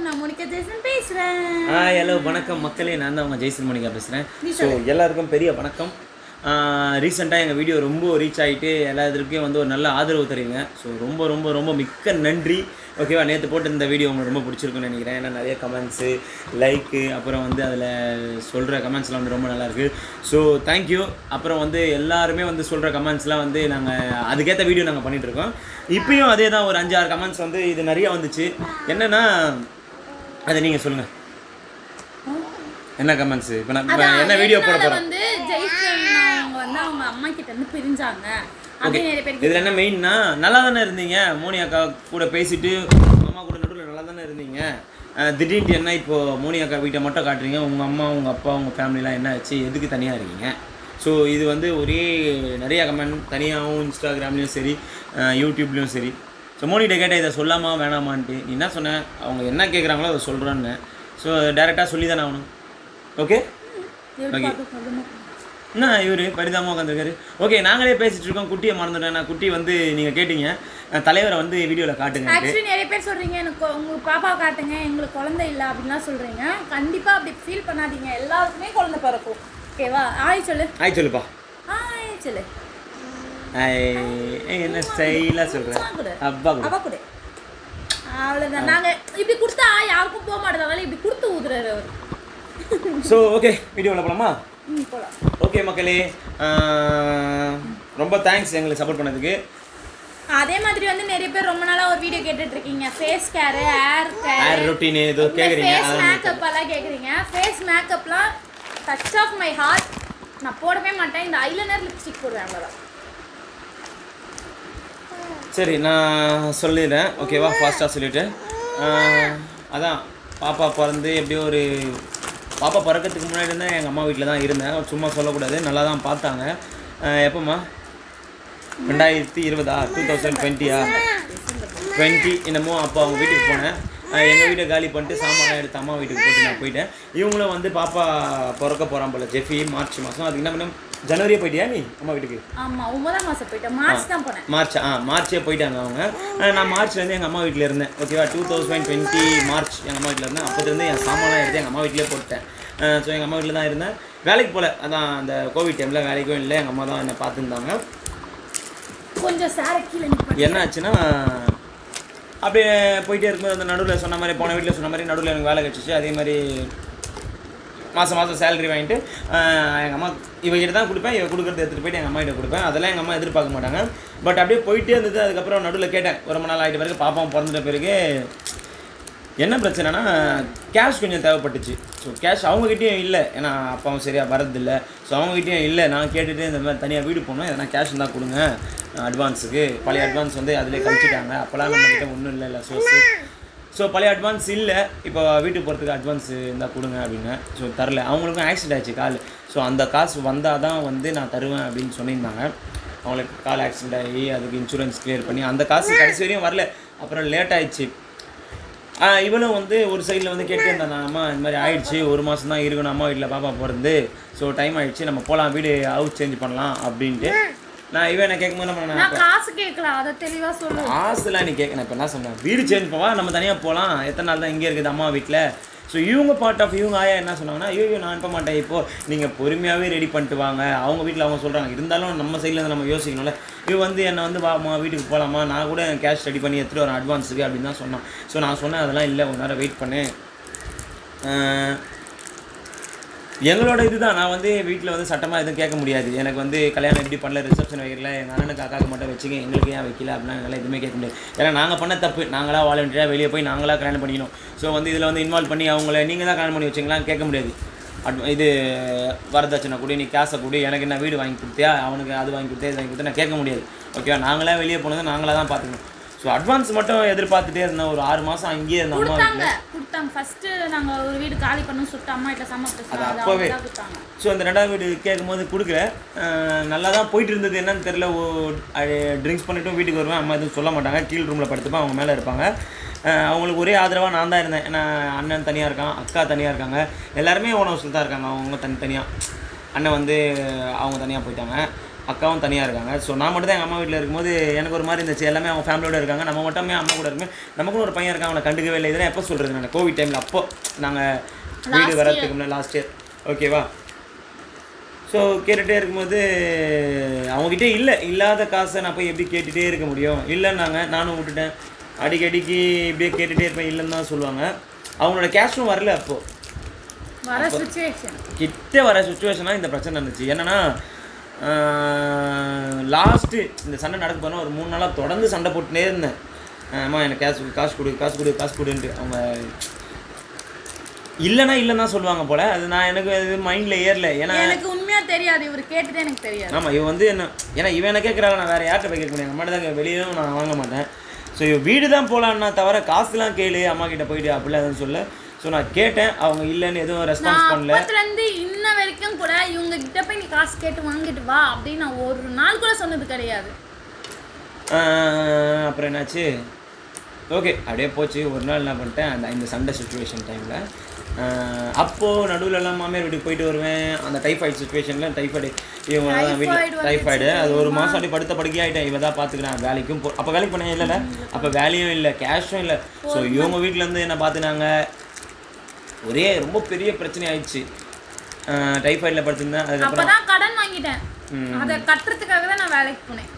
நான் மோனிகா ஜெய்சன் பேசுறேன். ஹலோ வணக்கம் மக்களே, நான் தான் உங்கள் ஜெய்சன் மோனிகா பேசுகிறேன். ஸோ எல்லாருக்கும் பெரிய வணக்கம். ரீசெண்டாக எங்கள் வீடியோ ரொம்ப ரீச் ஆகிட்டு எல்லாத்துக்கும் வந்து ஒரு நல்ல ஆதரவு தருவீங்க. ஸோ ரொம்ப ரொம்ப ரொம்ப மிக்க நன்றி. ஓகேவா, நேற்று போட்டு இந்த வீடியோ உங்களுக்கு ரொம்ப பிடிச்சிருக்குன்னு நினைக்கிறேன். ஏன்னா நிறைய கமெண்ட்ஸு, லைக்கு, அப்புறம் வந்து அதில் சொல்கிற கமெண்ட்ஸ்லாம் வந்து ரொம்ப நல்லாயிருக்கு. So thank you. அப்புறம் வந்து எல்லாருமே வந்து சொல்கிற கமெண்ட்ஸ்லாம் வந்து நாங்கள் அதுக்கேற்ற வீடியோ நாங்கள் பண்ணிகிட்ருக்கோம். இப்பயும் அதே தான், ஒரு 5-6 கமெண்ட்ஸ் வந்து இது நிறையா வந்துச்சு. என்னென்னா அதை நீங்கள் சொல்லுங்கள், என்ன கமெண்ட்ஸ்? இப்போ நான் என்ன வீடியோ போட போகிறேன் வந்து ஜெய்சன் அவங்க வந்து அவங்க அம்மா கிட்ட இருந்து பிரிஞ்சாங்க. ஓகே, இதில் என்ன மெயின்னா, நல்லா தானே இருந்தீங்க, மோனி அக்கா கூட பேசிட்டு அம்மா கூட நடுவில் நல்லா தானே இருந்தீங்க. திடீர்னு என்ன இப்போது மோனி அக்கா வீட்டை மட்டும் காட்டுறீங்க, உங்கள் அம்மா உங்கள் அப்பா உங்கள் ஃபேமிலிலாம் என்ன ஆச்சு, எதுக்கு தனியாக இருக்கீங்க? ஸோ இது வந்து ஒரே நிறையா கமெண்ட், தனியாகவும் இன்ஸ்டாகிராம்லேயும் சரி யூடியூப்லேயும் சரி. ஸோ மோனிகிட்ட கேட்டால் இதை சொல்லாமா வேணாமான்ட்டு, நீ என்ன சொன்னேன், அவங்க என்ன கேட்குறாங்களோ அதை சொல்கிறேன்னு. ஸோ டேரெக்டாக சொல்லி தானே ஆகணும். ஓகே ஓகே, என்ன இவர் பரிதாபமாக உட்காந்துருக்காரு. ஓகே, நாங்களே பேசிகிட்டு இருக்கோம். குட்டியை மறந்துட்டேன் நான். குட்டி வந்து நீங்கள் கேட்டீங்க, தலைவரை வந்து வீடியோவில் காட்டுங்க. ஆக்சுவலி நிறைய பேர் சொல்கிறீங்க எனக்கு உங்கள் பாப்பாவை காட்டுங்க, எங்களுக்கு குழந்தை இல்லை அப்படின்லாம் சொல்கிறீங்க. கண்டிப்பாக அப்படி ஃபீல் பண்ணாதீங்க, எல்லாருக்குமே குழந்தை பிறக்கும். ஓகேவா? ஆய் சொல்லு. ஆய் சொல்லுப்பா. ஆய் சொல்லு. என்ன ஸ்டைலாக சொல்கிறேன். அப்பா அப்பா கூட அவ்வளோதான். நாங்கள் இப்படி கொடுத்தா யாருக்கும் போக மாட்டேது, அதனால இப்படி கொடுத்து ஊதுறாரு அவர். ஸோ ஓகே, வீடியோவில் போகலாமா? போகலாம். ஓகே மக்களே, ரொம்ப தேங்க்ஸ் எங்களுக்கு சப்போர்ட் பண்ணதுக்கு. அதே மாதிரி வந்து நிறைய பேர் ரொம்ப நாளாக ஒரு வீடியோ கேட்டுட்டு இருக்கீங்க. ஃபேஸ் கேர், ஹேர் ரொட்டீன் ஏதோ கேட்குறீங்க, ஃபேஸ் மேக்கப் எல்லாம் கேட்குறீங்க. ஃபேஸ் மேக்கப்லாம் டச் ஆஃப் மை ஹார்ட். நான் போடவே மாட்டேன், இந்த ஐலைனர் லிப்ஸ்டிக் போடுவேன், அவ்வளோதான். சரி, நான் சொல்லிடுறேன். ஓகேவா, ஃபாஸ்ட்டாக சொல்லிவிட்டு. அதான் பாப்பா பிறந்து எப்படியோ ஒரு பாப்பா பிறக்கிறதுக்கு முன்னாடி இருந்தேன் எங்கள் அம்மா வீட்டில் தான் இருந்தேன். சும்மா சொல்லக்கூடாது, நல்லா தான் பார்த்தாங்க. எப்போம்மா? 2020 2020 என்னமோ அப்போ அவங்க வீட்டுக்கு போனேன். எங்கள் வீட்டை காலி பண்ணிட்டு சாமான்லாம் எடுத்து அம்மா வீட்டுக்கு போட்டு நான் போயிட்டேன். இவங்களும் வந்து பாப்பா பிறக்க போகிறான் போல, ஜெஃபி மார்ச் மாதம். அதுக்கு என்ன பண்ண, ஜனவரியே போயிட்டியா நீ அம்மா வீட்டுக்கு? ஆமாம், 9ஆம் மாதம் போயிட்டேன். மார்ச் தான் போனேன். மார்ச்சே போயிட்டாங்க அவங்க. நான் மார்ச்லேருந்து எங்கள் அம்மா வீட்டில் இருந்தேன். ஓகேவா, 2020 மார்ச் எங்கள் அம்மா வீட்டில் இருந்தேன். அப்போதுலேருந்து என் சாமான்லாம் எடுத்து எங்கள் அம்மா வீட்டிலே போட்டேன். ஸோ எங்கள் அம்மா வீட்டில் தான் இருந்தேன். வேலைக்கு போகல, அதான் அந்த கோவிட் டைமில் வேலைக்கும் இல்லை. எங்கள் அம்மா தான் என்னை பார்த்துருந்தாங்க. கொஞ்சம் சார கீழே என்ன ஆச்சுன்னா, அப்படியே போயிட்டே இருக்கும்போது அந்த நடுவில் சொன்ன மாதிரி, போன வீட்டில் சொன்ன மாதிரி நடுவில் எனக்கு வேலை கிடச்சிச்சு. அதே மாதிரி மாதம் சேலரி வாங்கிட்டு எங்கள் அம்மா இவங்கிட்ட தான் கொடுப்பேன். இவன் கொடுக்குறது எடுத்துகிட்டு போய்ட்டு எங்கள் அம்மாகிட்ட கொடுப்பேன். அதெல்லாம் எங்கள் அம்மா எதிர்பார்க்க மாட்டாங்க. பட் அப்படியே போயிட்டே இருந்தது. அதுக்கப்புறம் நடுவில் கேட்டேன், ரொம்ப நாள் ஆகிட்ட பிறகு, பாப்பாவும் பிறந்துட்ட பிறகு என்ன பிரச்சனைனா, கேஷ் கொஞ்சம் தேவைப்பட்டுச்சு. ஸோ கேஷ் அவங்ககிட்டையும் இல்லை, ஏன்னா அப்பாவும் சரியாக வரதில்லை. ஸோ அவங்ககிட்டையும் இல்லை. நான் கேட்டுட்டு இந்த மாதிரி தனியாக வீடு போனோம், எதனா கேஷ் தான் கொடுங்க அட்வான்ஸுக்கு. பழைய அட்வான்ஸ் வந்து அதிலே கழிச்சிட்டாங்க. அப்போலாம் நம்மக்கிட்ட ஒன்றும் இல்லை சோர்ஸு. ஸோ பழைய அட்வான்ஸ் இல்லை, இப்போ வீட்டுக்கு போகிறதுக்கு அட்வான்ஸ் இருந்தால் கொடுங்க அப்படின்னு. ஸோ தரல. அவங்களுக்கும் ஆக்சிடென்ட் ஆச்சு கால். ஸோ அந்த காசு வந்தால் தான் வந்து நான் தருவேன் அப்படின்னு சொல்லியிருந்தாங்க. அவங்களுக்கு கால் ஆக்சிடென்ட் ஆகி அதுக்கு இன்சூரன்ஸ் கிளியர் பண்ணி அந்த காசு கடைசி வரையும் வரல. அப்புறம் லேட் ஆகிடுச்சு. இவனும் வந்து ஒரு சைடில் வந்து கேட்டு இருந்தான், அம்மா இந்த மாதிரி ஆயிடுச்சு, 1 மாதம் தான் இருக்கணும் அம்மா வீட்டில் பாப்பா பிறந்து. ஸோ டைம் ஆகிடுச்சு, நம்ம போகலாம், வீடு ஹவுஸ் சேஞ்ச் பண்ணலாம் அப்படின்ட்டு. நான் இவன் என்ன கேட்கும்போது நான் காசு கேட்கலாம், அதை தெளிவாக சொல்லுவேன். காசுலாம் நீ கேட்கணும். இப்போ என்ன சொன்னேன், வீடு சேஞ்ச் போவா, நம்ம தனியாக போகலாம், எத்தனை நாள் தான் இங்கே இருக்குது அம்மா வீட்டில். ஸோ இவங்க பார்ட் ஆஃப் இவங்க ஆயா என்ன சொன்னாங்கன்னா, ஐயோ நான் அனுப்ப மாட்டேன், இப்போது நீங்கள் பொறுமையாகவே ரெடி பண்ணிட்டு வாங்க. அவங்க வீட்டில் அவங்க சொல்கிறாங்க, இருந்தாலும் நம்ம சைட்லேருந்து நம்ம யோசிக்கணும்ல. இவன் வந்து என்னை வந்து வாமா வீட்டுக்கு போகலாமா, நான் கூட கேஷ் ரெடி பண்ணி எடுத்துகிட்டு வரேன் அட்வான்ஸுக்கு அப்படின்னு தான் சொன்னான். ஸோ நான் சொன்னேன், அதெல்லாம் இல்லை, ஒரு நேரம் வெயிட் பண்ணு. எங்களோட இதுதான், நான் வந்து வீட்டில் வந்து சட்டமாக எதுவும் கேட்க முடியாது. எனக்கு வந்து கல்யாணம் எப்படி பண்ணல, ரிசப்ஷன் வைக்கல, எங்கள் அண்ணனுக்கு அக்காவுக்கு மட்டும் வச்சுக்க, எங்களுக்கு ஏன் வைக்கல அப்படின்னா எங்களால் எதுவுமே கேட்க முடியாது. ஏன்னா நாங்கள் பண்ண தப்பு, நாங்களாக வாலண்டியராக வெளியே போய் நாங்களாக கல்யாணம் பண்ணிக்கணும். ஸோ வந்து இதில் வந்து இன்வால்வ் பண்ணி அவங்கள நீங்கள் தான் கல்யாணம் பண்ணி வச்சிங்களான்னு கேட்க முடியாது. இது வரதட்சணை கூட, நீ கேஷை கூட, எனக்கு என்ன வீடு வாங்கி கொடுத்தியா, அவனுக்கு அது வாங்கி கொடுத்தா இது வாங்கி கொடுத்தா நான் கேட்க முடியாது. ஓகேவா, நாங்களாக வெளியே போனதை நாங்களாக தான் பார்த்துக்கணும். ஸோ அட்வான்ஸ் மட்டும் எதிர்பார்த்துட்டே இருந்தேன். ஒரு 6 மாதம் அங்கேயே இருந்தோம். அம்மா வீட்டில் கொடுத்தாங்க. ஃபஸ்ட்டு நாங்கள் ஒரு வீடு காலி பண்ணணும் சொல்லிட்டு அம்மா வீட்டில் அது அப்போவே. ஸோ அந்த 2வது வீடு கேட்கும்போது கொடுக்கல. நல்லா தான் போயிட்டு இருந்தது. என்னன்னு தெரில, ட்ரிங்க்ஸ் பண்ணிவிட்டும் வீட்டுக்கு வருவேன். அம்மா எதுவும் சொல்ல மாட்டாங்க. கீழ் ரூமில் படுத்துப்பேன், அவங்க மேலே இருப்பாங்க. அவங்களுக்கு ஒரே ஆதரவாக நான் தான் இருந்தேன். ஏன்னா அண்ணன் தனியாக இருக்கான், அக்கா தனியாக இருக்காங்க, எல்லாருமே ஓன் ஹவுஸில் தான் இருக்காங்க. அவங்க தனித்தனியாக. அண்ணன் வந்து அவங்க தனியாக போயிட்டாங்க. அக்காவும் தனியாக இருக்காங்க. ஸோ நான் மட்டும் தான் எங்கள் அம்மா வீட்டில் இருக்கும்போது எனக்கு ஒரு மாதிரி இருந்துச்சு. எல்லாமே அவங்க ஃபேமிலியோடு இருக்காங்க, நம்ம மட்டுமே அம்மா கூட இருக்குமே. நமக்கும் ஒரு பையன் இருக்கான், அவனை கண்டுக்கவே இல்லை. இதெல்லாம் எப்போ சொல்கிறது நான் கோவிட் டைமில், அப்போ நாங்கள் வீடு வரத்துக்கு முன்னாடி லாஸ்ட் இயர். ஓகேவா? ஸோ கேட்டுகிட்டே இருக்கும்போது அவங்ககிட்ட இல்லாத காசை நான் போய் எப்படி கேட்டுகிட்டே இருக்க முடியும்? இல்லைன்னாங்க, நானும் விட்டுட்டேன். அடிக்கடிக்கு இப்படியே கேட்டுகிட்டே இருப்பேன், இல்லைன்னு தான் சொல்லுவாங்க. அவங்களோட கேஷும் வரல. அப்போது கிட்ட வர சுச்சுவேஷனாக இந்த பிரச்சனை இருந்துச்சு. என்னென்னா லாஸ்ட்டு இந்த சண்டை நடக்க போனால் ஒரு 3 நாளாக தொடர்ந்து சண்டை போட்டுனே இருந்தேன். அம்மா எனக்கு காசு கொடுன்ட்டு. அவங்க இல்லைன்னா சொல்லுவாங்க போல். அது நான் எனக்கு அது மைண்டில் ஏறல. ஏன்னா எனக்கு உண்மையாக தெரியாது, இவர் கேட்டுட்டு எனக்கு தெரியாது. ஆமாம், இவன் வந்து என்ன, ஏன்னா இவன் என்ன கேட்குறாங்க, நான் வேறு யார்கிட்ட போய் கேட்க முடியும்? அம்மாட்ட தான் வெளியும் நான் வாங்க மாட்டேன். ஸோ இவன் வீடு தான் போகலான்னா தவிர காசுலாம் கேளு அம்மா கிட்ட போயிட்டு அப்படிலாம் சொல்ல. ஸோ நான் கேட்டேன், அவங்க இல்லைன்னு எதுவும் ரெஸ்பான்ஸ் பண்ணல. அப்பத்துலேருந்து இன்ன வரைக்கும் கூட இவங்க கிட்ட போய் நீ காசு கேட்டு வாங்கிட்டு வா அப்படின்னு நான் ஒரு நாள் கூட சொன்னது கிடையாது. அப்புறம் என்னாச்சு, ஓகே அப்படியே போச்சு. ஒரு நாள் என்ன பண்ணிட்டேன், இந்த சண்டை சுச்சுவேஷன் டைமில் அப்போது நடுவில்லாம் மாமியார் வீட்டுக்கு போயிட்டு வருவேன். அந்த டைஃபாய்டு சுச்சுவேஷனில் டைஃபாய்டு இவங்க தான் வீட்டில் டைஃபாய்டு. அது ஒரு மாதம் அப்படி படுத்த படுக்கையாகிட்டேன். இவன் தான் பார்த்துக்கிறேன். வேலைக்கும் அப்போ வேலைக்கு பண்ணேன் இல்லைல்ல, அப்போ வேலையும் இல்லை, கேஷும் இல்லை. ஸோ இவங்க வீட்டிலேருந்து என்ன பார்த்துனாங்க, ஒரே ரொம்ப பெரிய பிரச்சனை ஆயிடுச்சு. டைஃபாய்டில் படுத்துருந்தேன். அதுக்கப்புறம் கடன் வாங்கிட்டேன், அதை கட்டுறதுக்காக தான் நான் வேலைக்கு போனேன்.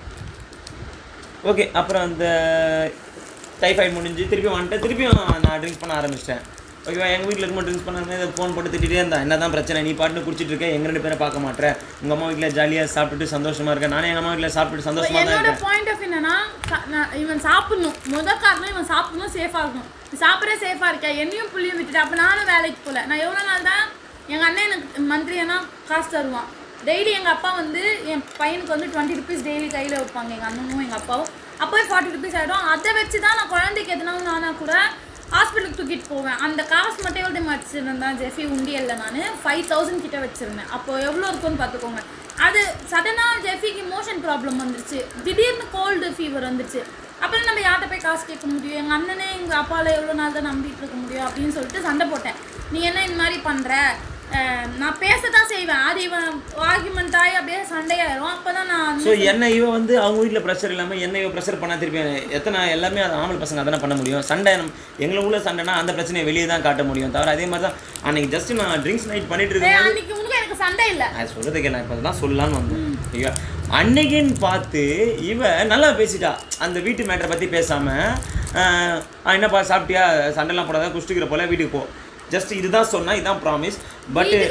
ஓகே, அப்புறம் அந்த டைஃபாய்டு முடிஞ்சு திருப்பி வந்துட்டேன். திருப்பியும் நான் ட்ரிங்க் பண்ண ஆரம்பிச்சிட்டேன். ஓகேவா? எங்கள் வீட்டில் இருக்கும்போது ட்ரிங்க்ஸ் பண்ணாமல் ஃபோன் போட்டு திட்டிகிட்டே இருந்தேன். என்ன தான் பிரச்சனை, நீ பாட்டுன்னு குடிச்சிட்டு இருக்கேன், எங்கள் 2 பேரை பார்க்க மாட்டேன். உங்கள் அம்மா வீட்டில் ஜாலியாக சாப்பிட்டுட்டு சந்தோஷமாக இருக்கேன், நானே எங்கள் அம்மா வீட்டில் சாப்பிட்டுட்டு சந்தோஷமாக தான் இருக்கேன். என்னோட பாயிண்ட் ஆஃப் என்னன்னா, இவன் சாப்பிடணும், முதல் காரணம் இவன் சாப்பிடணும், சேஃபாக இருக்கணும். சாப்பிட்றே சேஃபாக இருக்கா, என்னையும் புள்ளியும் விட்டுட்டு. அப்போ நானும் வேலைக்கு போகல. நான் எவ்வளோ நாள் தான் எங்கள் அண்ணன் எனக்கு மந்த்லினா காசு தருவான். டெய்லி எங்கள் அப்பா வந்து என் பையனுக்கு வந்து 20 rupees டெய்லி கையில் வைப்பாங்க, எங்கள் அண்ணனும் எங்கள் அப்பாவும். அப்போவே 40 rupees ஆகிடும். அதை வச்சு தான் நான் குழந்தைக்கு எதுனாலும் ஆனால் கூட ஹாஸ்பிட்டலுக்கு தூக்கிட்டு போவேன். அந்த காசு மட்டும் எவ்வளோ வச்சுருந்தேன் ஜெஃபி உண்டியலில், நான் 5000 கிட்ட வச்சுருந்தேன். அப்போது எவ்வளோ இருக்குன்னு பார்த்துக்கோங்க. அது சடனாக ஜெஃபிக்கு மோஷன் ப்ராப்ளம் வந்துருச்சு, திடீர்னு கோல்டு ஃபீவர் வந்துருச்சு. அப்புறம் நம்ம யார்கிட்ட போய் காசு கேட்க முடியும்? எங்கள் அண்ணனே எங்கள் அப்பாவில் எவ்வளோ நாள் தான் நம்பிட்டு இருக்க முடியும் அப்படின்னு சொல்லிட்டு சண்டை போட்டேன். நீ என்ன இந்த மாதிரி பண்ணுற, நான் பேச தான் செய்வேன். அது இவன் ஆர்குமெண்ட் ஆகி அப்படியே சண்டையாயிரும். அப்போ தான் நான் ஸோ என்ன இவன் வந்து அவங்க வீட்டில் ப்ரெஷர் இல்லாமல் என்ன இவன் ப்ரெஷர் பண்ணால் திருப்பி எத்தனை எல்லாமே அது ஆம்பளை பசங்க அதெல்லாம் பண்ண முடியும். சண்டை எங்களுக்குள்ள சண்டைனா அந்த பிரச்சனையை வெளியே தான் காட்ட முடியும் தவிர. அதே மாதிரி தான் அன்றைக்கி ஜஸ்ட் நான் ட்ரிங்க்ஸ் நைட் பண்ணிட்டு இருக்கேன். அன்றைக்கி உங்களுக்கு எனக்கு சண்டை இல்லை, அது சொல்கிறதுக்கு நான் இப்போ தான் சொல்லலான்னு வந்தேன். ஐயா அன்னைக்குன்னு பார்த்து இவன் நல்லா பேசிட்டா. அந்த வீட்டு மேட்டரை பற்றி பேசாமல் என்னப்பா சாப்பிட்டியா, சண்டைலாம் போடாத, குஷ்டிக்கிற போல வீட்டுக்கு போ, ஜஸ்ட் இதுதான் சொன்னா, இதுதான் ப்ராமிஸ். பட் வீட்டுக்கு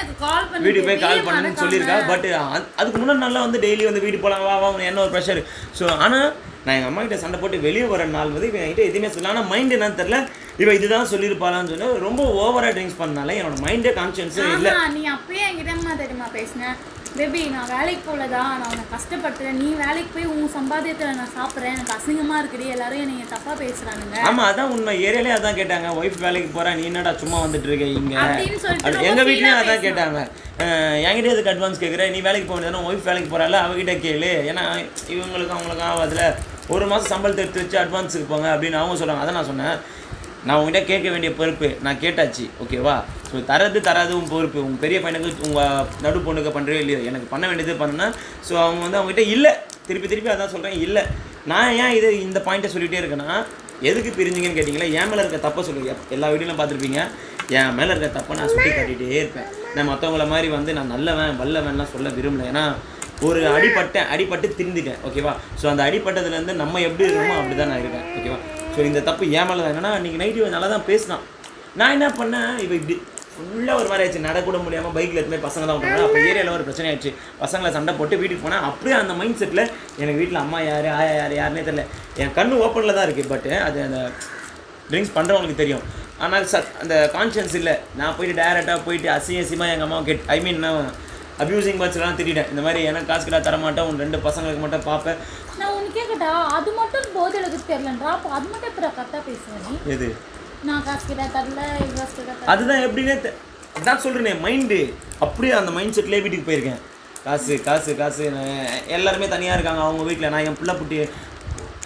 போய் கால் பண்ணுன்னு சொல்லியிருக்கா. பட் அதுக்கு முன்னாடி நல்லா வந்து டெய்லி வந்து வீடு போகலாம் வா வா என்ன ஒரு ப்ரெஷர். ஸோ ஆனால் நான் எங்கள் அம்மா கிட்ட சண்டை போட்டு வெளியே வர நாள் வந்து இவன் என்கிட்ட எதுவுமே சொல்லலாம். ஆனால் மைண்ட் என்னன்னு தெரில, இவன் இதுதான் சொல்லியிருப்பாளான்னு சொல்லி ரொம்ப ஓவராக ட்ரிங்க்ஸ் பண்ணனால என்னோட மைண்டே கான்ஷியன்ஸே இல்லை. நீ அப்பயே என்கிட்ட தெரியுமா பேசினேன், பேபி நான் வேலைக்கு போகலதான், நான் உன்னை கஷ்டப்படுத்துறேன், நீ வேலைக்கு போய் உன் சம்பாத்தியத்தில் நான் சாப்பிட்றேன், எனக்கு அசிங்கமாக இருக்குது, எல்லாரும் என்னை தப்பாக பேசுகிறானுங்க. ஆமாம் அதான் உண்மை. ஏரியாலே அதான் கேட்டாங்க, ஒய்ஃப் வேலைக்கு போகிறேன், நீ என்னடா சும்மா வந்துட்டு இருக்க இங்கே அப்படின்னு சொல்லிட்டு. எங்கள் வீட்லேயும் அதான் கேட்டாங்க, என்கிட்ட எதுக்கு அட்வான்ஸ் கேட்குறேன், நீ வேலைக்கு போக வேண்டியதானே, ஒய்ஃப் வேலைக்கு போகிறாள் அவங்ககிட்ட கேளு, ஏன்னா இவங்களுக்கும் அவங்களுக்கும் ஆகாதுல, 1 மாதம் சம்பளத்தை எடுத்து வச்சு அட்வான்ஸுக்கு போங்க அப்படின்னு அவங்க சொல்கிறாங்க. அதை நான் சொன்னேன், நான் உங்கள்கிட்ட கேட்க வேண்டிய பொறுப்பு நான் கேட்டாச்சு, ஓகேவா? ஸோ தராது உன் பொறுப்பு. உங்கள் பெரிய பையனுக்கு உங்கள் நடு பொண்ணுக்கு பண்ணுறே இல்லையோ, எனக்கு பண்ண வேண்டியது பண்ணுன்னா. ஸோ அவங்க வந்து அவங்ககிட்ட இல்லை, திருப்பி அதான் சொல்கிறேன் இல்லை. நான் ஏன் இந்த பாயிண்ட்டை சொல்லிகிட்டே இருக்கேன்னா, எதுக்கு பிரிஞ்சிங்கன்னு கேட்டிங்களா, என் மேலே இருக்க தப்பை சொல்லுங்க. எல்லா வீடியோலாம் பார்த்துருப்பீங்க, என் மேலே இருக்க தப்பை நான் சுட்டி காட்டிகிட்டே இருப்பேன். நான் மற்றவங்கள மாதிரி வந்து நான் வல்லவன்லாம் சொல்ல விரும்பலை. ஏன்னா ஒரு அடிபட்டு திருந்திட்டேன், ஓகேவா? ஸோ அந்த அடிப்பட்டதுலேருந்து நம்ம எப்படி இருக்கணுமோ அப்படி தான் நான் இருக்கேன், ஓகேவா? ஸோ இந்த தப்பு ஏன் மேலே தான். என்னன்னா இன்றைக்கி நைட்டு நல்லா தான் பேசினான். நான் என்ன பண்ணேன், இப்போ இப்படி ஃபுல்லாக ஒரு மாதிரி ஆயிடுச்சு, நடக்கூட முடியாமல் பைக்கில் எடுத்துமே பசங்க தான் விட்டாங்க. அப்போ ஏரியாவில் ஒரு பிரச்சனை ஆயிடுச்சு, பசங்களை சண்டை போட்டு வீட்டுக்கு போனேன். அப்படியே அந்த மைண்ட் செட்டில் எனக்கு வீட்டில் அம்மா யார் ஆயா யாருன்னே தெரியல. என் கண்ணு ஓப்பனில் தான் இருக்குது, பட் அது அந்த ட்ரிங்க்ஸ் பண்ணுறவங்களுக்கு தெரியும். ஆனால் அந்த கான்ஷியன்ஸ் இல்லை. நான் போயிட்டு டேரெக்டாக போயிட்டு அசிங்கமாக எங்கள் அம்மாவை நான் அப்யூசிங் வேர்ட்ஸ்லாம் திட்டிட்டேன். இந்த மாதிரி எனக்கு காசு கிட்ட தரமாட்டேன், உன் 2 பசங்களுக்கு மட்டும் பார்ப்பேன். நான் உனக்கு கேட்கட்டா, அது மட்டும் போது எனக்கு தெரியலன்றா, அப்போ அது மட்டும் இப்போ கரெக்டாக பேசுவேன். எது நான் காசு கிட்ட தரல, காசு கிட்ட அதுதான் எப்படின்னே அதான் சொல்கிறேனே, மைண்டு அப்படியே அந்த மைண்ட் செட்லேயே வீட்டுக்கு போயிருக்கேன். காசு எல்லாருமே தனியாக இருக்காங்க அவங்க வீட்டில். நான் என் பிள்ளை புட்டி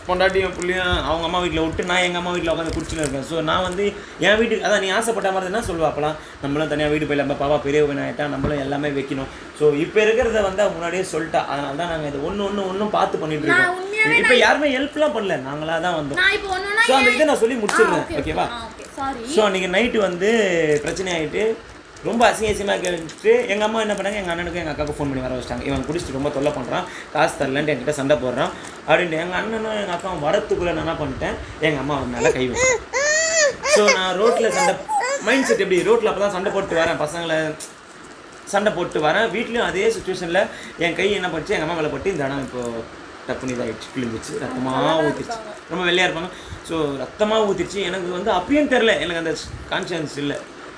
பொண்டாட்டியும் புள்ளியும் அவங்க அம்மா வீட்டில் விட்டு நான் எங்கள் அம்மா வீட்டில் உட்காந்து குடிச்சுன்னு இருக்கேன். ஸோ நான் வந்து என் வீட்டுக்கு அதான் நீ ஆசைப்பட்ட மாதிரி என்ன சொல்லுவா அப்போலாம் நம்மளும் தனியாக வீடு போயிடலாம், நம்ம பாப்பா பெரிய பையன் ஆகிட்டா நம்மளும் எல்லாமே வைக்கணும். ஸோ இப்போ இருக்கிறத வந்து முன்னாடியே சொல்லிட்டா, அதனால தான் நாங்கள் இது ஒன்றும் பார்த்து பண்ணிட்டு இருக்கோம். இப்போ யாருமே ஹெல்ப்லாம் பண்ணல, நாங்களாக தான் வந்தோம். ஸோ அந்த இதை நான் சொல்லி முடிச்சிடுறேன் ஓகேவா. ஸோ அன்றைக்கி நைட்டு வந்து பிரச்சனை ஆகிட்டு ரொம்ப அசிங்கமாக கேட்டு எங்கள் அம்மா என்ன பண்ணாங்க, எங்கள் அண்ணனுக்கும் எங்கள் அக்காவுக்கு ஃபோன் பண்ணி வர வச்சிட்டாங்க. இவன் குடிச்சிட்டு ரொம்ப தொல்லை பண்ணுறான், காசு தரலன்ட்டு என்கிட்ட சண்டை போடுறான் அப்படின்ட்டு. எங்கள் அண்ணனும் எங்கள் அக்காவும் வரத்துக்குள்ளே நான் என்ன பண்ணிட்டேன், எங்கள் அம்மா மேலே கை வச்சேன். ஸோ நான் ரோட்டில் சண்டை மைண்ட் செட் எப்படி, ரோட்டில் அப்போ தான் சண்டை போட்டு வரேன், பசங்களை சண்டை போட்டு வரேன். வீட்லேயும் அதே சுச்சுவேஷனில் என் கை என்ன பண்ணிச்சு, எங்கள் அம்மா மேலே பட்டு இந்த இடம் இப்போது டப்புனு இதாகிடுச்சு, கிழிஞ்சிச்சு, ரத்தமாக ஊற்றிடுச்சு. ரொம்ப வெள்ளையாக இருப்பாங்க. ஸோ ரத்தமாக ஊற்றிடுச்சு. எனக்கு வந்து அப்பயும் தெரில, எனக்கு அந்த கான்ஷியன்ஸ் இல்லை,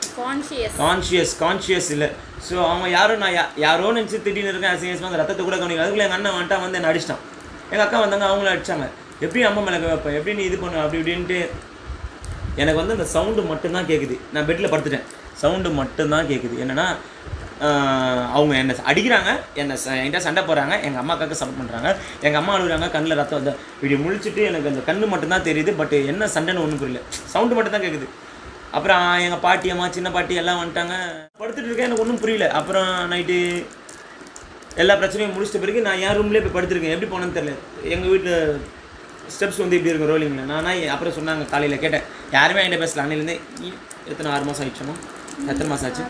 கான்ஷியஸ் இல்லை. ஸோ அவங்க யாரும் நான் யாரோ நினச்சி திடீர்னு இருக்கேன், அசிங்கமாக அந்த ரத்தத்தை கூட கவனிக்கல. அதுக்குள்ளே எங்கள் அண்ணன் வந்துட்டா வந்து என்ன அடிச்சிட்டான். எங்கள் அக்கா வந்தாங்க, அவங்கள அடித்தாங்க. எப்படி அம்மா மேலே வைப்பேன், எப்படி நீ இது பண்ண அப்படி இப்படின்ட்டு. எனக்கு வந்து அந்த சவுண்டு மட்டும்தான் கேட்குது. நான் பெட்டில் படுத்துட்டேன், சவுண்டு மட்டும்தான் கேட்குது. என்னென்னா அவங்க என்னை அடிக்கிறாங்க, என்கிட்ட சண்டை போடுறாங்க, எங்கள் அம்மாக்காக சப்போர்ட் பண்ணுறாங்க, எங்கள் அம்மா அழுகுறாங்க, கண்ணில் ரத்தம் வந்து இப்படி முழிச்சிட்டு எனக்கு அந்த கண்ணு மட்டும்தான் தெரியுது. பட் என்ன சண்டைன்னு ஒன்றும் புரியல, சவுண்டு மட்டும் தான் கேட்குது. அப்புறம் எங்கள் பாட்டி அம்மா சின்ன பாட்டி எல்லாம் வந்துட்டாங்க. படுத்துட்டு இருக்கேன், எனக்கு ஒன்றும் புரியல. அப்புறம் நைட்டு எல்லா பிரச்சனையும் முடிச்சிட்ட பிறகு நான் என் ரூம்லேயே போய் படுத்துருக்கேன். எப்படி போனேன்னு தெரியல. எங்கள் வீட்டில் ஸ்டெப்ஸ் வந்து இப்படி இருக்கும் ரோலிங்கில். நானா அப்புறம் சொன்னாங்க, காலையில் கேட்டேன், யாருமே என்கிட்ட பேசல. அன்னையிலேருந்தே எத்தனை 6 மாதம் ஆயிடுச்சோமா, எத்தனை மாதம் ஆச்சு?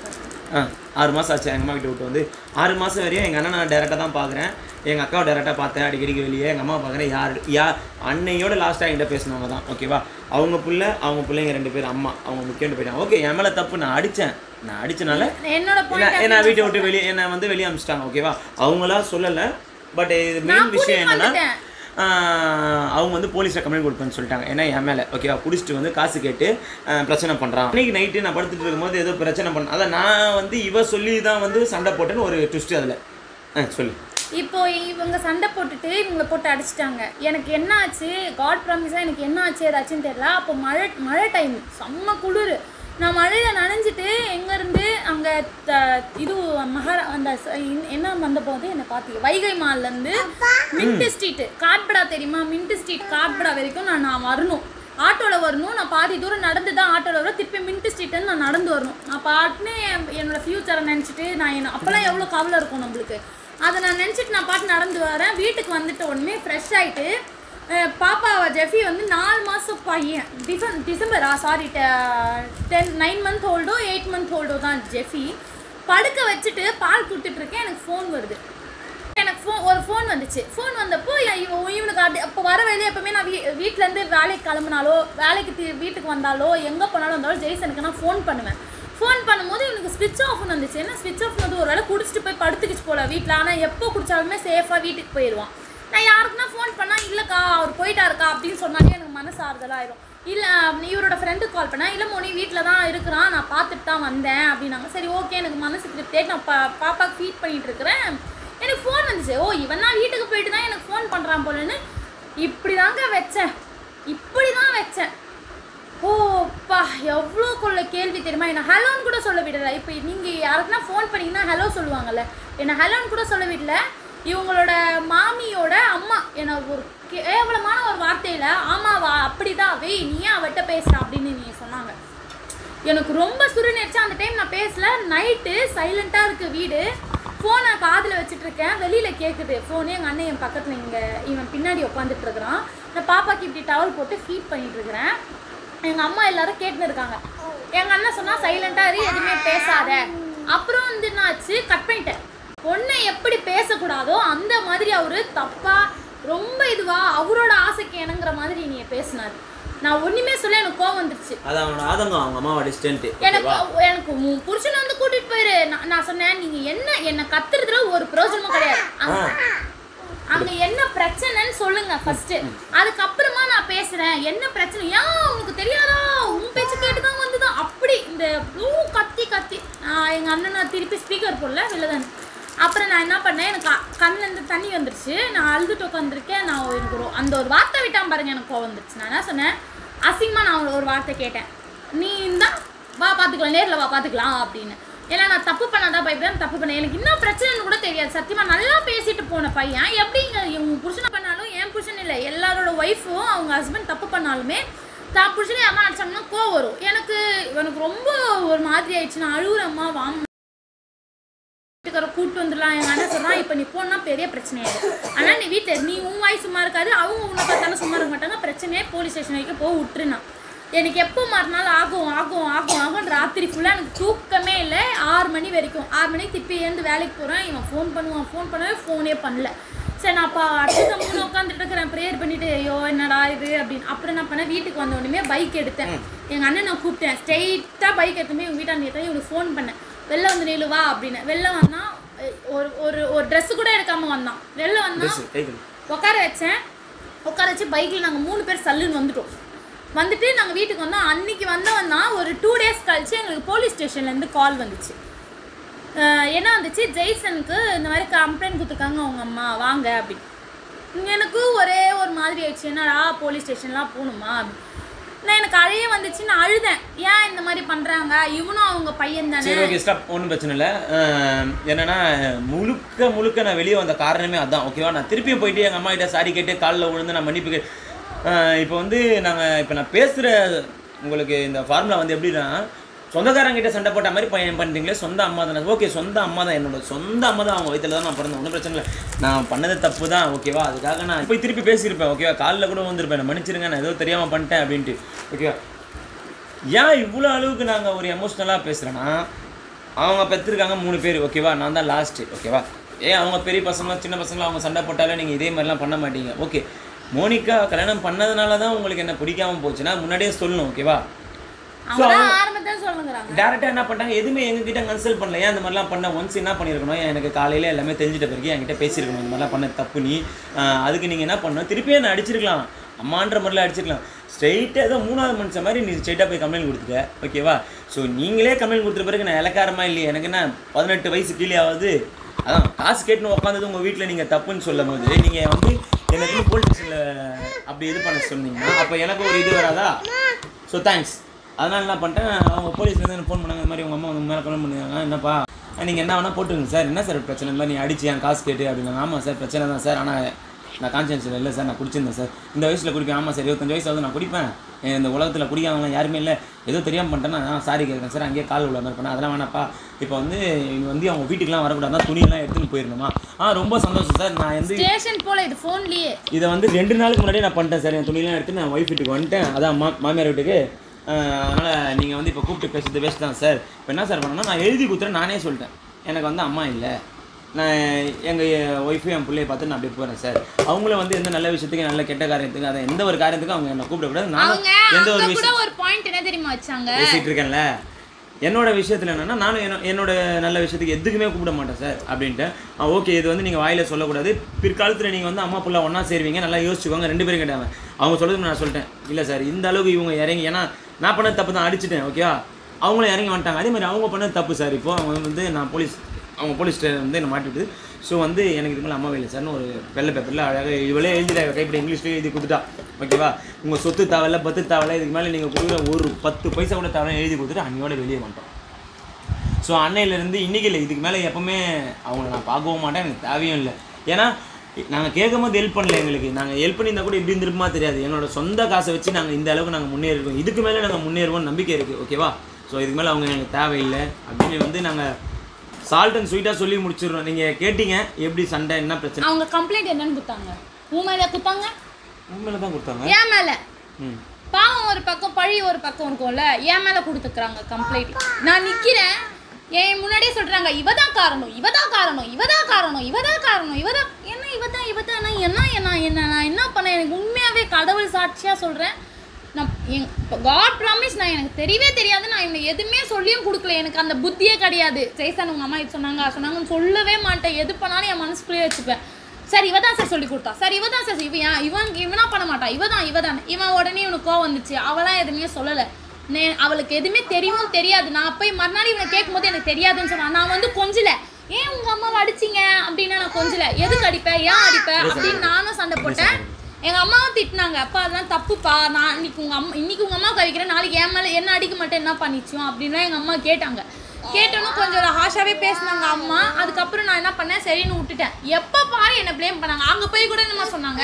6 மாதம் ஆச்சு எங்கள் அம்மா வீட்டை விட்டு வந்து. 6 மாதம் வரையும் எங்கள் அண்ணன் நான் டேரெக்டாக தான் பார்க்குறேன், எங்கள் அக்காவை டேரெக்டாக பார்த்தேன் அடிக்கடிக்கு வெளியே. எங்கள் அம்மா பார்க்குறேன், யார் அன்னையோட லாஸ்ட்டாக என்கிட்ட பேசினவங்க தான் ஓகேவா. அவங்க பிள்ளைங்க 2 பேர், அம்மா அவங்க முக்கியம் போயிட்டாங்க. ஓகே, என் மேலே தப்பு, நான் அடித்தனால என்னை வீட்டை விட்டு என்னை வந்து வெளியே அனுப்பிச்சிட்டாங்க ஓகேவா. அவங்களாம் சொல்லலை. பட் இது மெயின் விஷயம் என்னென்னா அவங்க வந்து போலீஸில் கம்ப்ளைண்ட் கொடுப்பேன்னு சொல்லிட்டாங்க. ஏன்னா என் மேலே ஓகேவா, குடிச்சிட்டு வந்து காசு கேட்டு பிரச்சனை பண்ணுறான். அன்றைக்கி நைட்டு நான் படுத்துட்டு இருக்கும்போது ஏதோ பிரச்சனை பண்ணேன். அதை நான் வந்து இவ சொல்லி தான் வந்து சண்டை போட்டேன்னு ஒரு ட்விஸ்ட்டு அதில் சொல்லு. இப்போ இவங்க சண்டை போட்டுட்டு இவங்களை போட்டு அடிச்சிட்டாங்க. எனக்கு என்ன ஆச்சு, காட் ப்ராமிஸாக எனக்கு என்ன ஆச்சு ஏதாச்சுன்னு தெரியல. அப்போ மழை டைம், செம்ம குளிர். நான் மழையில் நனைஞ்சிட்டு எங்கேருந்து அங்கே இது அந்த என்ன வந்த போது என்னை பார்த்து வைகை மால்லேருந்து மின்ட் ஸ்ட்ரீட்டு காட்படா தெரியுமா, மின்ட் ஸ்ட்ரீட் காட்படா வரைக்கும் நான் வரணும், ஆட்டோவில் வரணும். நான் பாதி தூரம் நடந்து தான் ஆட்டோவில் வரும், திருப்பி மின்ட் ஸ்ட்ரீட்டுன்னு நான் நடந்து வரணும். நான் பாட்டுன்னு என்னோடய ஃப்யூச்சரை நினச்சிட்டு நான் அப்போல்லாம் எவ்வளோ கவலை இருக்கும் நம்மளுக்கு, அதை நான் நினச்சிட்டு நான் பாட்டு நடந்து வரேன். வீட்டுக்கு வந்துட்டு உடனே ஃப்ரெஷ் ஆகிட்டு பாப்பா ஜெஃபி வந்து 4 மாதம் பையன், டிசம்பர் 9 மந்த் ஓல்டோ 8 மந்த் ஓல்டோ தான் ஜெஃபி. படுக்க வச்சுட்டு பால் கொடுத்துட்ருக்கேன். எனக்கு ஃபோன் வருது. எனக்கு ஒரு ஃபோன் வந்துச்சு. ஃபோன் வந்தப்போ இவனுக்கு அப்படி அப்போ வர வேலையை எப்போவுமே நான் வீட்டிலேருந்து வேலைக்கு கிளம்புனாலோ வேலைக்கு வீட்டுக்கு வந்தாலோ எங்கே போனாலும் வந்தாலும் ஜெய்சனுக்கு நான் ஃபோன் பண்ணுவேன். ஃபோன் பண்ணும்போது இவனுக்கு ஸ்விட்ச் ஆஃப்னு வந்துச்சு. என்ன ஸ்விட்ச் ஆஃப் வந்து ஒரு வேளை குடிச்சிட்டு போய் படுத்துக்கிச்சு போல வீட்டில். ஆனால் எப்போ குடித்தாலுமே சேஃபாக வீட்டுக்கு போயிடுவான். நான் யாருக்குன்னா ஃபோன் பண்ணால் இல்லைக்கா அவர் போயிட்டாருக்கா அப்படின்னு சொன்னாலே எனக்கு மனசு ஆறுதலாயிரும். இல்லை இவரோட ஃப்ரெண்டுக்கு கால் பண்ணேன், இல்லை மோனி வீட்டில் தான் இருக்கிறான், நான் பார்த்துட்டு தான் வந்தேன் அப்படின்னாங்க. சரி ஓகே, எனக்கு மனசு திருப்தியாகிட்டு நான் பாப்பாவுக்கு ஃபீட் பண்ணிகிட்டு இருக்கிறேன். எனக்கு ஃபோன் வந்துச்சு. ஓ இவன் தான் வீட்டுக்கு போயிட்டு தான் எனக்கு ஃபோன் பண்ணுறான் போலன்னு இப்படி தான் வச்சேன். ஓப்பா எவ்வளோக்குள்ள கேள்வி தெரியுமா. என்ன ஹலோன்னு கூட சொல்ல விடலை. இப்போ நீங்கள் யாருக்குன்னா ஃபோன் பண்ணிங்கன்னா ஹலோ சொல்லுவாங்கள்ல, என்ன ஹலோன்னு கூட சொல்ல விடல. இவங்களோட மாமியோட அம்மா என்னை ஒரு கேவலமான ஒரு வார்த்தையில் ஆமாவா அப்படிதான் வெய் நீ ஏன் அவட்ட பேசுகிற அப்படின்னு நீ சொன்னாங்க. எனக்கு ரொம்ப சுருநேரிச்சு. அந்த டைம் நான் பேசல. நைட்டு சைலண்ட்டாக இருக்குது வீடு. ஃபோனை காதில் வச்சுட்ருக்கேன், வெளியில் கேட்குது ஃபோனு. எங்கள் அண்ணன் என் பக்கத்தில் இவன் பின்னாடி உட்காந்துட்ருக்குறான். நான் பாப்பாக்கு இப்படி டவல் போட்டு ஃபீட் பண்ணிகிட்ருக்கிறேன். எங்கள் அம்மா எல்லாரும் கேட்டுன்னு இருக்காங்க. எங்கள் அண்ணன் சொன்னால் சைலண்ட்டாக இரு, எதுவுமே பேசாத. அப்புறம் வந்து என்னாச்சு, கட் பண்ணிட்டேன். பொண்ணை எப்படி பேசக்கூடாதோ அந்த மாதிரி அவர் தப்பாக ரொம்ப இதுவாக அவரோட ஆசைக்கு எனங்கிற மாதிரி நீ பேசினார். நான் ஒன்றுமே சொல்ல எனக்கு கோவம் வந்துருச்சு. எனக்கு புருஷனை வந்து கூட்டிகிட்டு போயிரு. நான் சொன்னேன் நீங்கள் என்னை கத்துறதுல ஒரு பிரயோஜனமும் கிடையாது. அங்கே என்ன பிரச்சனைன்னு சொல்லுங்க ஃபர்ஸ்ட், அதுக்கப்புறமா நான் பேசுகிறேன். என்ன பிரச்சனை ஏன் உங்களுக்கு தெரியாதா, உன் பேச்சு கேட்டு தான் வந்துதான் அப்படி இந்த கத்தி எங்கள் அண்ணனை திருப்பி ஸ்பீக்கர் போடல வெளிலதான். அப்புறம் நான் என்ன பண்ணேன், எனக்கு கண்ணிலேருந்து தண்ணி வந்துருச்சு. நான் அழுதுட்டு உட்காந்துருக்கேன். நான் எனக்கு அந்த ஒரு வார்த்தை விட்டான் பாருங்க, எனக்கு கோவம் வந்துருச்சு. நான் என்ன சொன்னேன், அசிங்கமாக நான் ஒரு வார்த்தை கேட்டேன். நீ தான் வா பார்த்துக்கலாம், நேரில் வா பார்த்துக்கலாம் அப்படின்னு. ஏன்னா நான் தப்பு பண்ணாதான் பயப்பேன், தப்பு பண்ணேன். எனக்கு இன்னும் பிரச்சனைன்னு கூட தெரியாது சத்தியமாக. நல்லா பேசிட்டு போன பையன் எப்படிங்க உங்கள் புருஷனை பண்ணாலும் ஏன் என் புருஷன் இல்லை, எல்லாரோட ஒய்ஃபும் அவங்க ஹஸ்பண்ட் தப்பு பண்ணாலுமே தான் புருஷனே அம்மா அடிச்சாங்கன்னா கோவம் வரும். எனக்கு ரொம்ப ஒரு மாதிரி ஆயிடுச்சு. நான் அழுகுறம்மா வாங்க கூப்பிட்டு வந்துடலாம். எங்கள் அண்ணன் சொல்கிறான் இப்போ நீ போனால் பெரிய பிரச்சனையாயிடும். ஆனால் நீ வீட்டில் நீ உன் வாய் சும்மா இருக்காது, அவங்க உன்னை பார்த்தாலும் சும்மா இருக்க மாட்டாங்க, பிரச்சனையே போலீஸ் ஸ்டேஷன் வரைக்கும் போக விட்டுருனா. எனக்கு எப்போ மறுநாள் ஆகும் ராத்திரி ஃபுல்லாக எனக்கு தூக்கமே இல்லை. 6 மணி வரைக்கும் 6 மணிக்கு திருப்பி ஏந்து வேலைக்கு போகிறேன். இவன் ஃபோன் பண்ணவே ஃபோனே பண்ணல. சரி நான் அப்போ அடுத்த மூணு உட்காந்துட்டு இருக்கிறேன் ப்ரேயர் பண்ணிவிட்டு ஐயோ என்னடா இது அப்படின்னு. அப்புறம் என்ன பண்ணேன், வீட்டுக்கு வந்த உடனே பைக் எடுத்தேன். எங்கள் அண்ணன் நான் கூப்பிட்டேன், ஸ்ட்ரெயிட்டாக பைக் எடுத்துமே இவங்க வீட்டாக நேற்று இவனுக்கு ஃபோன் பண்ணேன், வெளில வந்து நிலுவா அப்படின்னு. வெளில வந்தான், ஒரு ட்ரெஸ்ஸு கூட எடுக்காமல் வந்தான். வெளில வந்தான், உட்கார வச்சு பைக்கில் நாங்கள் 3 பேர் சல்லுன்னு வந்துட்டு நாங்கள் வீட்டுக்கு வந்தோம். அன்றைக்கி வந்தவன் தான் ஒரு 2 டேஸ் கழிச்சு எங்களுக்கு போலீஸ் ஸ்டேஷன்லேருந்து கால் வந்துச்சு. என்ன வந்துச்சு, ஜெய்சனுக்கு இந்த மாதிரி கம்ப்ளைண்ட் கொடுத்துருக்காங்க அவங்க அம்மா வாங்க அப்படின்னு. எனக்கு ஒரே ஒரு மாதிரி ஆயிடுச்சு, என்னடா போலீஸ் ஸ்டேஷன்லாம் போகணுமா அப்படின்னு. நான் எனக்கு அழைய வந்துச்சு, நான் அழுதேன், ஏன் இந்த மாதிரி பண்ணுறாங்க, இவனும் அவங்க பையன் தானே. சரி ஓகே ஸ்டாப், ஒன்றும் பிரச்சனை இல்லை. என்னென்னா முழுக்க நான் வெளியே வந்த காரணமே அதுதான் ஓகேவா. நான் திருப்பியும் போயிட்டு எங்கள் அம்மா கிட்ட சாரி கேட்டு காலில் விழுந்து நான் மன்னிப்பு இப்போ வந்து நான் பேசுகிற உங்களுக்கு இந்த ஃபார்முலா வந்து எப்படின்னா, சொந்தக்காரங்கிட்ட சண்டை போட்ட மாதிரி பண்ணுறீங்களே, சொந்த அம்மா தானே. ஓகே சொந்த அம்மா தான், என்னோட சொந்த அம்மா தான், அவங்க வயிற்றில் தான் நான் பிறந்தேன், ஒன்றும் பிரச்சனை இல்லை. நான் பண்ணது தப்பு தான் ஓகேவா. அதுக்காக நான் போய் திருப்பி பேசியிருப்பேன் ஓகேவா, காலில் கூட வந்திருப்பேன், நான் மன்னிச்சிருங்க நான் ஏதோ தெரியாமல் பண்ணிட்டேன் அப்படின்ட்டு ஓகேவா. ஏன் இவ்வளோ அளவுக்கு நாங்கள் ஒரு எமோஷ்னலாக பேசுகிறேன்னா, அவங்க பெற்றிருக்காங்க 3 பேர் ஓகேவா, நான் தான் லாஸ்ட்டு ஓகேவா. அவங்க பெரிய பசங்களாம் சின்ன பசங்களாம் அவங்க சண்டை போட்டாலே நீங்கள் இதே மாதிரிலாம் பண்ண மாட்டீங்க. ஓகே மோனிகா கல்யாணம் பண்ணதுனால தான் உங்களுக்கு என்ன பிடிக்காமல் போச்சுன்னா முன்னாடியே சொல்லணும் ஓகேவா. ஸோ டேரெக்டாக என்ன பண்ணிட்டாங்க, எதுவுமே எங்ககிட்ட கன்சல்ட் பண்ணல. ஏன் இந்த மாதிரிலாம் பண்ண ஒன்ஸ் என்ன பண்ணியிருக்கணும், எனக்கு காலையில் எல்லாமே தெரிஞ்சிட்ட பிறகு என்கிட்ட பேசியிருக்கணும், இந்த மாதிரிலாம் பண்ண தப்பு நீ, அதுக்கு நீங்கள் என்ன பண்ணணும், திருப்பியே நான் அடிச்சிருக்கலாம், அம்மான்ற மாதிரிலாம் அடிச்சிருக்கலாம். ஸ்ட்ரெயிட்டாக ஏதோ 3வது மனுஷன் மாதிரி நீ ஸ்ட்ரெயிட்டாக போய் கம்ப்ளைண்ட் கொடுத்துட்ட ஓகேவா. ஸோ நீங்களே கம்ப்ளைண்ட் கொடுத்துட்ட பிறகு நான் இலக்காரமா இல்லையே, எனக்கு என்ன 18 வயசு கீழே ஆகுது, அதான் காசு கேட்டுன்னு உட்காந்தது உங்கள் வீட்டில் நீங்கள் தப்புன்னு சொல்லும் போது நீங்கள் வந்து எனக்கு போலீஸ் ஸ்டேஷனில் அப்படி இது பண்ண சொன்னீங்கன்னா அப்போ எனக்கு ஒரு இது வராதா. So thanks. அதனால் என்ன பண்ணிட்டேன், அவங்க போலீஸ்லேருந்து எனக்கு ஃபோன் பண்ணாங்க, இந்த மாதிரி உங்கள் அம்மா உங்கள் மேலே கல்யாணம் பண்ணுவாங்க, என்னப்பா நீங்கள் என்ன வேணால் போட்டுருங்க சார், என்ன சார் பிரச்சனை, இந்த மாதிரி நீ அடிச்சு என் காசு கேட்டு அப்படின்னாங்க. ஆமாம் சார் பிரச்சனை தான் சார், ஆனால் நான் கான்சியன்ஸில் இல்லை சார், நான் குடிச்சிருந்தேன் சார், இந்த வயசில் குடிப்பேன். ஆமாம் சார் 25 வயசாவது நான் குடிப்பேன், இந்த உலகத்தில் குடிக்காதவங்களாம் யாருமே இல்லை, ஏதோ தெரியாமல் பண்ணிட்டேன்னா நான் சாரி கேட்குறேன் சார், அங்கேயே கால் உள்ள மாதிரி பண்ணேன், அதெல்லாம் வேணாப்பா. இப்போ வந்து அவங்க வீட்டுக்குலாம் வரக்கூடாது, துணியெல்லாம் எடுத்துன்னு போயிடணுமா. ரொம்ப சந்தோஷம் சார், நான் வந்து ஸ்டேஷன் போல இது ஃபோன்லேயே இதை வந்து 2 நாளுக்கு முன்னாடியே நான் பண்ணிட்டேன் சார், என் துணியெல்லாம் எடுத்து நான் ஒய்ஃப் வீட்டுக்கு வந்துட்டேன், அதான் மாமியார் வீட்டுக்கு. அதனால் நீங்கள் வந்து இப்போ கூப்பிட்டு பேசுறது வேஸ்ட் தான் சார். இப்போ என்ன சார் பண்ணணும்னா, நான் எழுதி கொடுத்துறேன், நானே சொல்லிட்டேன் எனக்கு வந்து அம்மா இல்லை, நான் எங்கள் ஒய்ஃபையும் என் பிள்ளையை பார்த்து நான் அப்படி போகிறேன் சார். அவங்களும் வந்து எந்த நல்ல விஷயத்துக்கு நல்ல கெட்ட காரியத்துக்கு அதை எந்த ஒரு காரியத்துக்கும் அவங்க என்னை கூப்பிடக்கூடாது. நான் எந்த ஒரு விஷயம் ஒரு பாயிண்ட் என்ன தெரியுமா வச்சாங்க பேசிகிட்டு இருக்கேன்ல, என்னோட விஷயத்தில் என்னென்னா நானும் என்னோட நல்ல விஷயத்துக்கு எதுக்குமே கூப்பிட மாட்டேன் சார் அப்படின்ட்டு. ஓகே இது வந்து நீங்கள் வாயில் சொல்லக்கூடாது, பிற்காலத்தில் நீங்கள் வந்து அம்மா பிள்ளை ஒன்றா சேருவீங்க, நல்லா யோசிச்சுக்கோங்க. 2 பேரும் கேட்டாங்க, அவங்க சொல்கிறது நான் சொல்லிட்டேன், இல்லை சார் இந்த அளவுக்கு இவங்க இறங்கி, ஏன்னா நான் பண்ணது தப்பு தான், அடிச்சுட்டேன் ஓகேவா, அவங்களும் இறங்கி வந்துட்டாங்க. அதே மாதிரி அவங்க பண்ணது தப்பு சார். இப்போது அவங்க வந்து அவங்க போலீஸ் வந்து என்னை மாட்டிவிட்டு, ஸோ வந்து எனக்கு இதுக்கு மேலே அம்மா இல்லை சார்னு ஒரு வெள்ளை பேப்பரில் அழகாக இவளே எழுதிட கைப்பட இங்கிலீஷ்லேயே எழுதி கொடுத்துட்டா ஓகேவா. உங்கள் சொத்து தேவையில்ல பத்து தேவையில்ல, இதுக்கு மேலே நீங்கள் கொடுக்குற ஒரு 10 பைசா கூட தேவையில்ல எழுதி கொடுத்துட்டு அன்னையோட வெளியே வந்துட்டோம். ஸோ அன்னையிலேருந்து இன்றைக்கி இல்லை, இதுக்கு மேலே எப்போவுமே அவங்கள நான் பார்க்கவும் மாட்டேன், எனக்கு தேவையும் இல்லை. ஏன்னா நாங்கள் கேட்கும் போது ஹெல்ப் பண்ணல, எங்களுக்கு நாங்கள் ஹெல்ப் பண்ணியிருந்தால் கூட இப்படி இருந்திருக்குமா தெரியாது. என்னோட சொந்த காசை வச்சு நாங்கள் இந்த அளவுக்கு நாங்கள் முன்னேறிருக்கோம், இதுக்கு மேலே நாங்கள் முன்னேறுவோம்னு நம்பிக்கை இருக்குது ஓகேவா. ஸோ இதுக்கு மேலே அவங்க எனக்கு தேவையில்லை அப்படின்னு வந்து நாங்கள் சால்ட் அண்ட் ஸ்வீட்டாக சொல்லி முடிச்சிடுறோம். நீங்கள் கேட்டீங்க எப்படி சண்டை என்ன பிரச்சனை, அவங்க கம்ப்ளைண்ட் என்னன்னு கொடுத்தாங்க, உன் மேலே கொடுத்தாங்க, உன் மேலே தான் கொடுத்தாங்க, ஏன் மேலே பாவம் ஒரு பக்கம் பழி ஒரு பக்கம் இருக்கும்ல, ஏன் மேலே கொடுத்துக்கிறாங்க கம்ப்ளைண்ட். நான் நிற்கிறேன், என் முன்னாடியே சொல்கிறாங்க இவதான் காரணம் என்ன நான் என்ன பண்ணேன். எனக்கு உண்மையாகவே கடவுள் சாட்சியாக சொல்கிறேன், நான் காட் ப்ராமிஸ் நான் எனக்கு தெரியவே தெரியாது, நான் இவனை எதுவுமே சொல்லியும் கொடுக்கல, எனக்கு அந்த புத்தியே கிடையாது. ஜெய்சன் உங்கள் அம்மா இது சொன்னாங்கன்னு சொல்லவே மாட்டேன், எது பண்ணாலும் என் மனசுக்குள்ளேயே வச்சுப்பேன். சார் இவ தான் சார் சொல்லி கொடுத்தா, சார் இவ தான் சார், இவனா பண்ண மாட்டான், இவன் உடனே இவனுக்கு கோவம் வந்துச்சு, அவளாம் எதுவுமே சொல்லலை, அவளுக்கு எதுவுமே தெரியவும் தெரியாது. நான் போய் மறுநாள் இவனை கேட்கும் போது எனக்கு தெரியாதுன்னு சொன்னான். நான் வந்து கொஞ்சல, ஏன் உங்கள் அம்மாவை அடிச்சிங்க அப்படின்னா நான் கொஞ்சல, எதுக்கு அடிப்பேன் ஏன் அடிப்பேன் அப்படின்னு நானும் சண்டை போட்டேன். எங்கள் அம்மாவும் திட்டினாங்க, அப்பா அதெல்லாம் தப்புப்பா, நான் இன்னைக்கு உங்கள் அம்மாவுக்கு அடிக்கிறேன், நாளைக்கு என் மேலே என்ன அடிக்க மாட்டேன் என்ன பண்ணிச்சோம் அப்படின்னா எங்கள் அம்மா கேட்டாங்க. கேட்டோன்னு கொஞ்சம் ஹாஷாகவே பேசினாங்க அம்மா. அதுக்கப்புறம் நான் என்ன பண்ணேன், சரின்னு விட்டுட்டேன். எப்போ பாரு என்னை ப்ளேம் பண்ணாங்க. அங்கே போய் கூட என்னமா சொன்னாங்க,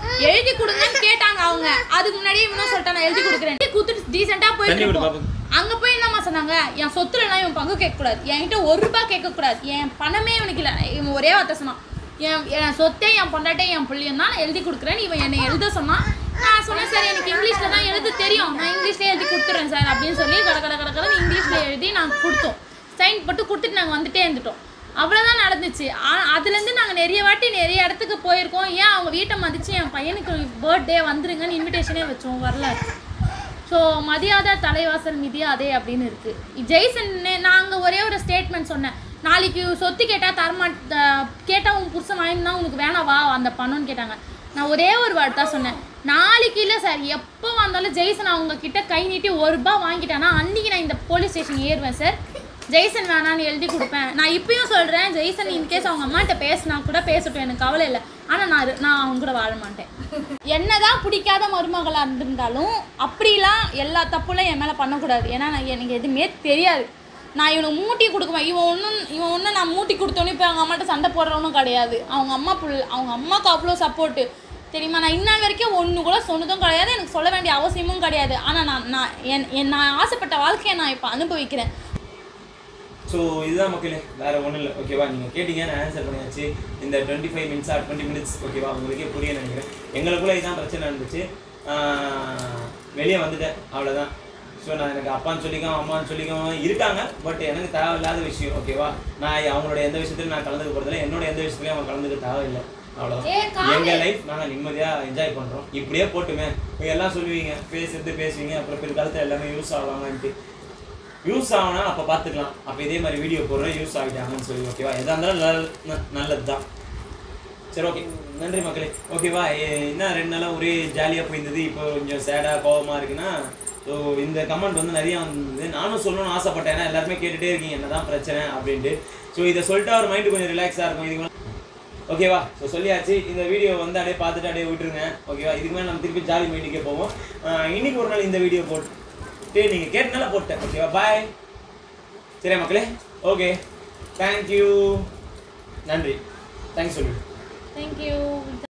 எழுதி கொடுங்கன்னு கேட்டாங்க அவங்க. அதுக்கு முன்னாடியே இவனும் சொல்லிட்டான் நான் எழுதி கொடுக்குறேன். கொடுத்துட்டு டீசெண்டா போயிட்டு இருக்கோம். அங்க போய் என்னம்மா சொன்னாங்க, என் சொத்துலலாம் இவன் பங்கு கேட்கக்கூடாது, என்கிட்ட 1 ரூபாய் கேட்கக்கூடாது, என் பணமே இவனுக்கு இல்லை. இவன் ஒரே வார்த்தை சொன்னான், என் சொத்தே என் பொண்டாட்டே என் பிள்ளையும் தான், நான் எழுதி கொடுக்குறேன். இவன் என்னை எழுத சொன்னான். நான் சொன்னேன் சார் எனக்கு இங்கிலீஷில் தான் எழுத தெரியும், நான் இங்கிலீஷ்லேயே எழுதி கொடுத்துட்றேன் சார் அப்படின்னு சொல்லி கடற்கரை இங்கிலீஷில் எழுதி நாங்கள் கொடுத்தோம். சைன் போட்டு கொடுத்துட்டு நாங்கள் வந்துட்டே இருந்துட்டோம். அவ்வளோதான் நடந்துச்சு. அதுலேருந்து நாங்கள் நிறைய இடத்துக்கு போயிருக்கோம். ஏன் அவங்க வீட்டை மதித்து என் பையனுக்கு பர்த்டே வந்துருங்கன்னு இன்விடேஷனே வச்சோம், வரல. ஸோ மதியாத தலைவாசல் மிதியாதே அப்படின்னு இருக்குது. ஜெய்சன் நாங்கள் ஒரே ஒரு ஸ்டேட்மெண்ட் சொன்னேன், நாளைக்கு சொத்து கேட்டால் கேட்டால் உன் புருஷன் வாங்கினா உனக்கு வேணாவா அந்த பணம்னு கேட்டாங்க. நான் ஒரே ஒரு வார்த்தை தான் சொன்னேன், நாளைக்கு இல்லை சார் எப்போ வந்தாலும் ஜெய்சன் அவங்க கிட்ட கை நீட்டி 1 ரூபாய் வாங்கிட்டானா அன்றைக்கி நான் இந்த போலீஸ் ஸ்டேஷன் ஏறுவேன் சார், ஜெய்சன் வேணான்னு எழுதி கொடுப்பேன். நான் இப்பயும் சொல்கிறேன், ஜெய்சன் இன்கேஸ் அவங்க அம்மாட்ட பேசினா கூட பேசட்டும், எனக்கு கவலை இல்லை. ஆனால் நான் அவங்க கூட வாழ மாட்டேன். என்னதான் பிடிக்காத மருமகளாக இருந்திருந்தாலும் அப்படிலாம் எல்லா தப்புலாம் என் மேலே பண்ணக்கூடாது. ஏன்னா எனக்கு எதுவுமே தெரியாது. நான் இவனுக்கு மூட்டி கொடுக்குவேன். இவன் ஒன்றும் நான் மூட்டி கொடுத்தோன்னே இப்போ அவங்க அம்மாட்ட சண்டை போடுறவனும் கிடையாது. அவங்க அம்மாவுக்கு அவ்வளோ சப்போர்ட்டு தெரியுமா. நான் இன்னும் வரைக்கும் ஒன்று கூட சொன்னதும் கிடையாது, எனக்கு சொல்ல வேண்டிய அவசியமும் கிடையாது. ஆனால் நான் ஆசைப்பட்ட வாழ்க்கையை நான் இப்போ அனுபவிக்கிறேன். ஸோ இதுதான் மக்களே, வேறு ஒன்றும் இல்லை. ஓகேவா, நீங்கள் கேட்டீங்க, நான் ஆன்சர் பண்ணியாச்சு. இந்த 25 மினிட்ஸ் ஆர் 20 மினிட்ஸ் ஓகேவா, உங்களுக்கே புரிய நினைக்கிறேன். எங்களுக்குள்ளே இதுதான் பிரச்சனை இருந்துச்சு. வெளியே வந்துட்டேன், அவ்வளோதான். ஸோ நான் எனக்கு அப்பான்னு சொல்லிக்கோம் அம்மான்னு சொல்லிக்கோம் இருக்காங்க, பட் எனக்கு தேவையில்லாத விஷயம். ஓகேவா, நான் அவங்களோட எந்த விஷயத்துலையும் நான் கலந்துக்க போகிறதில்ல, என்னோட எந்த விஷயத்துலையும் அவங்க கலந்துக்க தேவையில்லை. அவ்வளோதான். எங்கள் லைஃப் நாங்கள் நிம்மதியாக என்ஜாய் பண்ணுறோம். இப்படியே போட்டுமே எல்லாம் சொல்லுவீங்க, பேசுவீங்க, அப்புறம் பிற்காலத்தில் எல்லாமே யூஸ் ஆகலாமான்ட்டு. யூஸ் ஆகுனா அப்போ பார்த்துக்கலாம். அப்போ இதே மாதிரி வீடியோ போடுறேன், யூஸ் ஆகிட்டாங்கன்னு சொல்லி. ஓகேவா, எதாக இருந்தாலும் நல்லது தான். சரி, ஓகே, நன்றி மக்களே. ஓகேவா, என்ன 2 நாளாக ஒரே ஜாலியாக போயிருந்தது, இப்போ கொஞ்சம் சேடாக கோபமாக இருக்குன்னா, ஸோ இந்த கமெண்ட் வந்து நிறையா வந்தது. நானும் சொல்லணும்னு ஆசைப்பட்டேன், ஏன்னா எல்லாருமே கேட்டுகிட்டே இருக்கீங்க என்ன தான் பிரச்சனை அப்படின்ட்டு. ஸோ இதை சொல்லிட்டு அவர் மைண்டு கொஞ்சம் ரிலாக்ஸாக இருக்கும். இதுக்கு ஓகேவா, ஸோ சொல்லியாச்சு. இந்த வீடியோ வந்து அப்படியே பார்த்துட்டு அப்படியே விட்டுருங்க. ஓகேவா, இதுக்கு மேலே நம்ம திருப்பி ஜாலி மைண்டுக்கே போவோம். இன்றைக்கி ஒரு நாள் இந்த வீடியோ போட்டு நீங்கள் கேட்டனால போட்டேன். ஓகேவா, பாய். சரியா மக்களே, ஓகே, தேங்க்யூ, நன்றி, தேங்க்ஸ் சொல்லு. தேங்க்யூ.